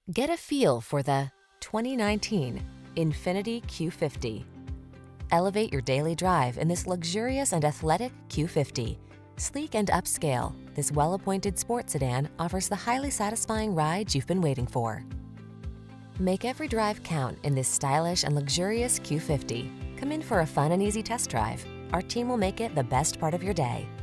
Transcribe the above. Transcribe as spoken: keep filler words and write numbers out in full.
Get a feel for the twenty nineteen INFINITI Q fifty. Elevate your daily drive in this luxurious and athletic Q fifty. Sleek and upscale, this well-appointed sports sedan offers the highly satisfying ride you've been waiting for. Make every drive count in this stylish and luxurious Q fifty. Come in for a fun and easy test drive. Our team will make it the best part of your day.